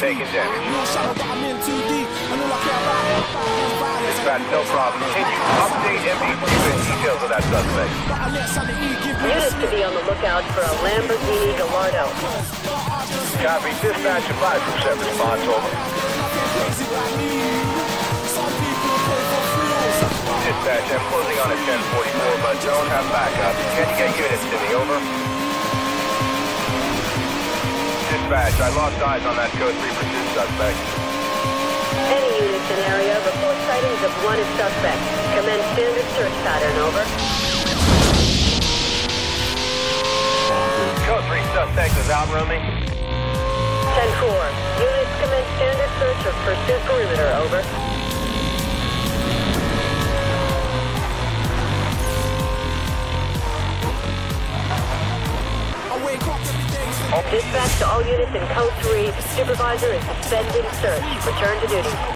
taking damage. Dispatch, no problem. Can you update MDQ with details of that suspect? Units to be on the lookout for a Lamborghini Gallardo. Copy. Dispatch, 5% response, over. Dispatch, I'm closing on at 1044, but don't have backup. Can you get units to me, over? Dispatch, I lost eyes on that code 3 pursuit suspect. Any units in area report sightings of wanted suspect. Commence standard search pattern, over. Code 3 suspect is out roaming. 10-4. Units commence standard search of pursuit perimeter, over. Dispatch to all units in Code 3. Supervisor is suspending search. Return to duty.